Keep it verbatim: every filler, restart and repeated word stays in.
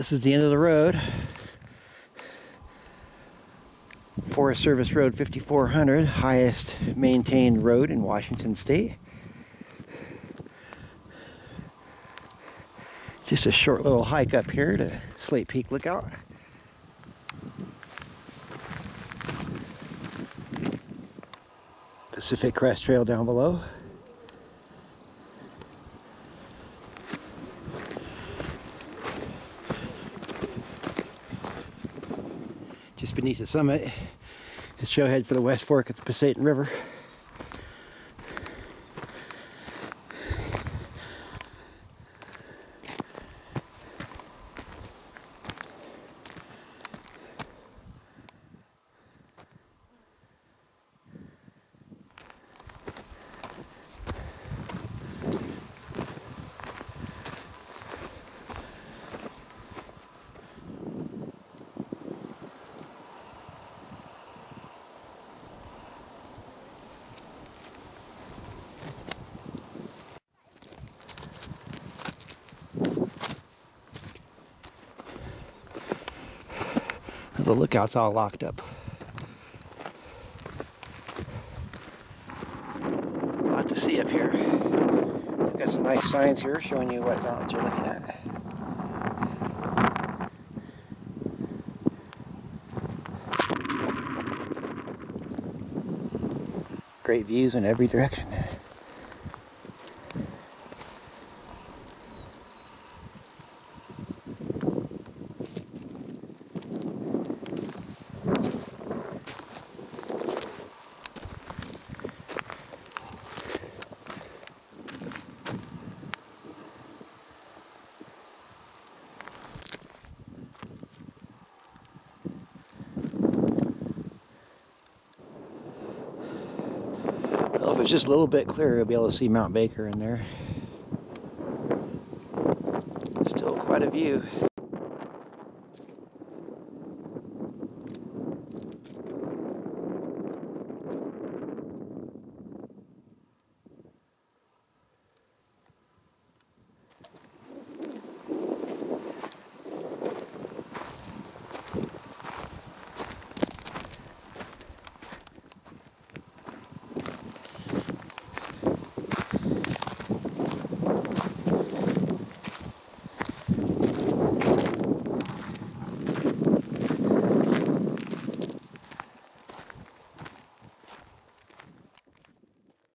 This is the end of the road. Forest Service Road fifty-four hundred, highest maintained road in Washington State. Just a short little hike up here to Slate Peak Lookout. Pacific Crest Trail down below. Just beneath the summit is trailhead for the West Fork of the Passaic River. The lookout's all locked up. A lot to see up here. We've got some nice signs here showing you what mountains you're looking at. Great views in every direction. Well, if it's just a little bit clearer, you'll be able to see Mount Baker in there. Still quite a view.